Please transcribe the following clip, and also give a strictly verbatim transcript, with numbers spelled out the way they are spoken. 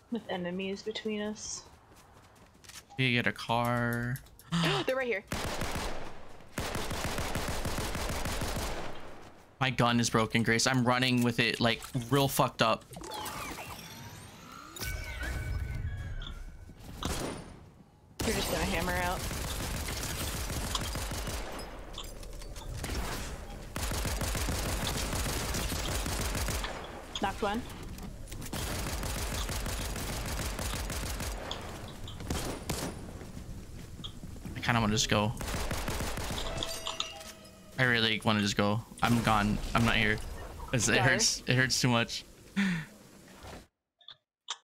With enemies between us. You get a car. They're right here. My gun is broken, Grace. I'm running with it like real fucked up. You're just gonna hammer out. Knocked one. I kind of want to just go. I really want to just go. I'm gone. I'm not here. It's, it hurts. It hurts too much.